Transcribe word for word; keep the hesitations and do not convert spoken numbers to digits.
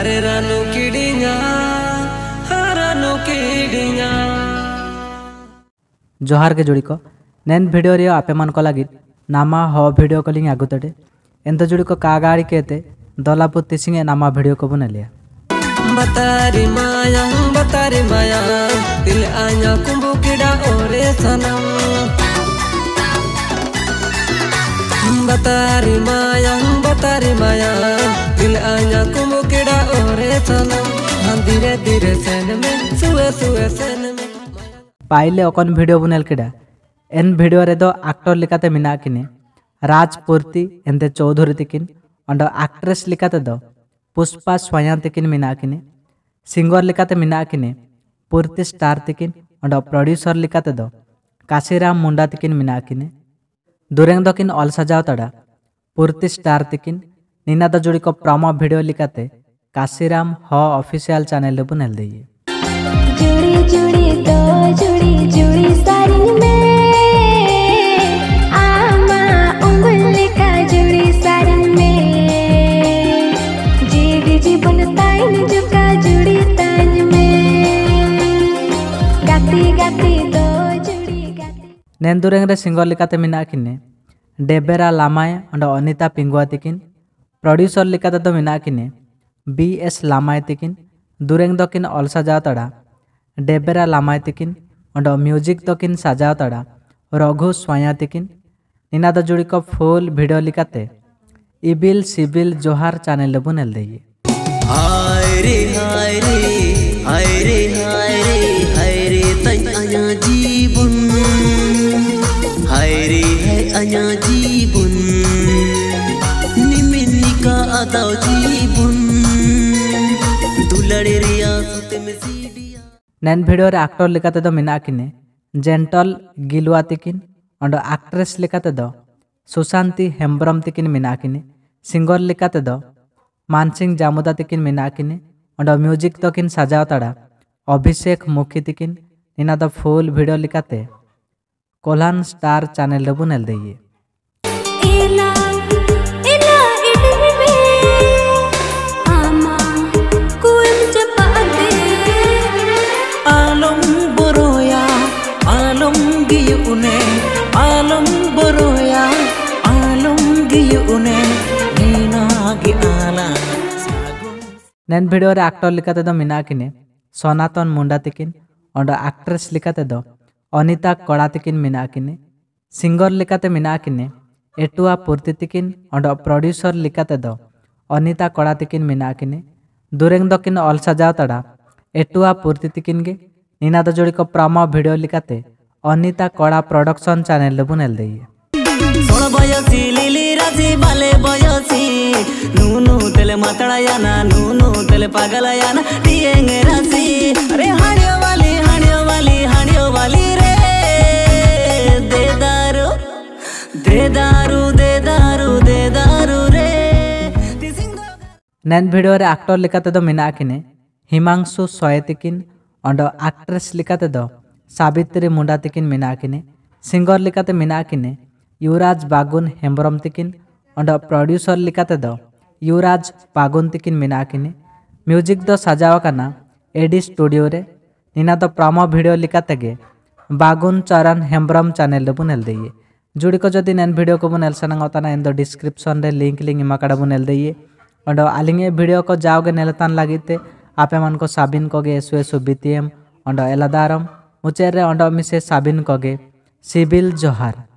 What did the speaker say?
अरे रानू किडिया रानू किडिया जोहार के जुड़ी को नैन वीडियो रे आपे मन को लगी नामा हो वीडियो कॉलिंग आगुतटे एंत जुड़ी को कागाड़ी कहते दलापुर तिसिंगे नामा वीडियो को बना लिया बतारी माया बतारी माया दिल आया कुंभू किड़ा ओरे सनम बतारी माया बतारी माया दिल आया कुंभू किड़ा ओरे सनम हम धीरे धीरे सेन में सुए सुए सेन में पाइले ओकन वीडियो बुनेल किड़ा एन वीडियो रे दो एक्टर लिकाते मिना किने राजपूर्ति एंते चौधरी तिकिन अंड एक्ट्रेस लिकाते दो पुष्पा स्वयं तिकिन मिना किने सिंगर लिकाते मिना किने पूर्ति स्टार तिकिन अंड प्रोड्यूसर लिकाते दो काशीराम मुंडा तिकिन मिना किने दुरेंग दकिन ऑल सजाव तड़ा पूर्ति स्टार तिकिन निना द जुड़ी को प्रोमो वीडियो लिकाते काशीराम हो ऑफिशियल चैनल ले बुनेल दइए जुड़ी जुड़ी दो जुड़ी जुड़ी सारी में आमा उंगल का जुड़ी सारी में जीवी जीवन ताइन जुका जुड़ी तान में गाती गाती दो जुड़ी गाती नेंदुरेंग रे सिंगर लिकाते मिना किने डेबेरा लामाय अंड अनिता पिंगुआ तिकिन प्रोड्यूसर लिकाते तो मिना किने बी एस लामाय तिकिन दुरेंग दकिन ऑल सजाव तड़ा डेबेरा लामाय तिकिन अंड म्यूजिक दकिन सजाव तड़ा रघु स्वया तिकिन निना द जुड़ी को फुल वीडियो लिकाते इबिल सिबिल जोहार चैनल बुनेल दइए हाय रे हाय रे हाय रे हाय रे हाय रे तई आया जीवन हाय रे है आया जीवन निमिनिका आदाव जीवन दुलड़े रिया सुते में सीडिया नैन वीडियो रे एक्टर लिकाते दो मिना किने जेंटल गिलुआ तिकिन अंड एक्ट्रेस लिकाते दो सुशांति हेम्ब्रम तिकिन मिना किने सिंगर लिकाते दो मानसिंग जामुदा तिकिन मिना किने अंड म्यूजिक तकिन सजाव तड़ा अभिषेक मुखी तिकिन निना द फुल वीडियो लिकाते कोल्हान स्टार चैनल बुनेल दइए एला एला इडमी में आमा कुल चपाते आलम बरोया आलम गियुने आलम बरोया आलम गियुने नीना गी आला नैन वीडियो रे एक्टर लिकाते दो मिना किने सनातन मुंडा तिकिन अंड एक्ट्रेस लिकाते दो अनिता कड़ा तिकिन मिना किने सिंगर लिकाते मिना किने एटुआ पूर्ति तिकिन अंड प्रोड्यूसर लिकाते दो अनिता कड़ा तिकिन मिना किने दुरेंग दकिन ऑल सजाव तड़ा एटुआ पूर्ति तिकिन गे निना द जोड़ी को प्रोमो वीडियो लिकाते अनिता कड़ा प्रोडक्शन चैनल बुनेल दइए सोल बयसी लिली राजी बाले बयसी नूनू तेले मतड़ाया ना नूनू तेले पागलाया ना टिएंगे रासी अरे हाड़ियो वाली हाड़ियो वाली हाड़ियो वाली रे दे दारू दे दारू दे दारू दे दारू रे नैन वीडियो रे एक्टर लिकाते दो मिना किने हिमांशु सोय तिकिन अंड एक्ट्रेस लिकाते दो सावित्री मुंडा तिकिन मिना किने सिंगर लिकाते मिना किने युवराज बागुन हेम्ब्रम तिकिन अंड प्रोड्यूसर लिकाते दो युवराज बागुन तिकिन मिना किने म्यूजिक दो सजावा कना एडी स्टूडियो रे निना दो प्रोमो वीडियो लिकाते गे बागुन चरण हेम्ब्रम चैनल बुनेल दइए जुड़ी को जदि नैन वीडियो को बुनेल सनंगतना इन दो डिस्क्रिप्शन रे लिंक लिंक इमाकड़ा बुनेल दइए अंड आलिंगे वीडियो को जाओगे नेलतान लगीते आपे मन को साबिन कोगे एसु एसु बीतीएम अंड एलादारम मुचेरे अंड मिसे साबिन कोगे सिबिल जोहार।